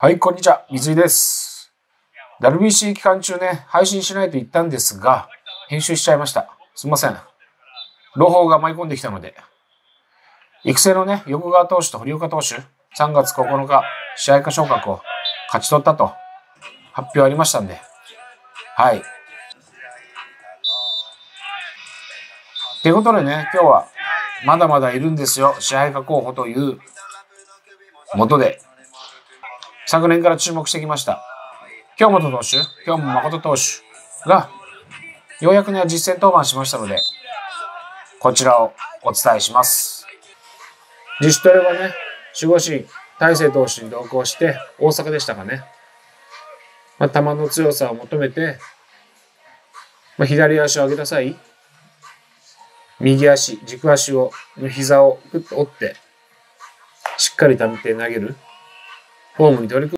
はい、こんにちは。水井です。WBC 期間中ね、配信しないと言ったんですが、編集しちゃいました。すいません。朗報が舞い込んできたので。育成のね、横川投手と堀岡投手、3月9日、試合化昇格を勝ち取ったと発表ありましたんで。はい。っていうことでね、今日はまだまだいるんですよ。支配下候補というもとで、昨年から注目してきました。京本投手、京本誠投手が、ようやくね、実戦登板しましたので、こちらをお伝えします。自主トレはね、守護神、大勢投手に同行して、大阪でしたかね。球の強さを求めて、左足を上げた際、右足、軸足を、膝をグッと折って、しっかり溜めて投げるフォームに取り組